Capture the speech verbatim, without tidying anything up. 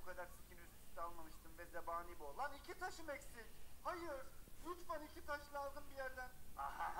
bu kadar skin üst üste almamıştım ve zebani bol. Lan iki taşım eksik. Hayır. Lütfen iki taş lazım bir yerden. Aha.